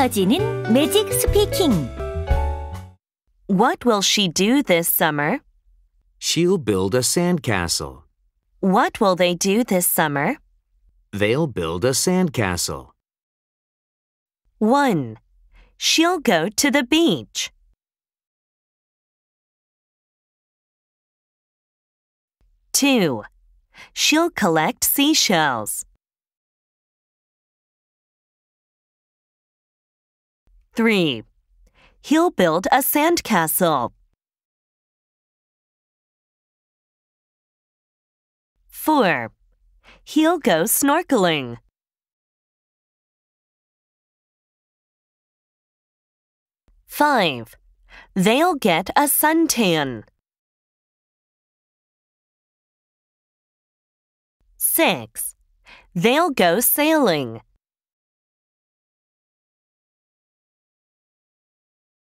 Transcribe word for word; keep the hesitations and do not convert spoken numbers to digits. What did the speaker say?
터지는 매직스피킹. What will she do this summer? She'll build a sandcastle. What will they do this summer? They'll build a sandcastle. one. She'll go to the beach. two. She'll collect seashells. three. He'll build a sandcastle. four. He'll go snorkeling. five. They'll get a suntan. six. They'll go sailing.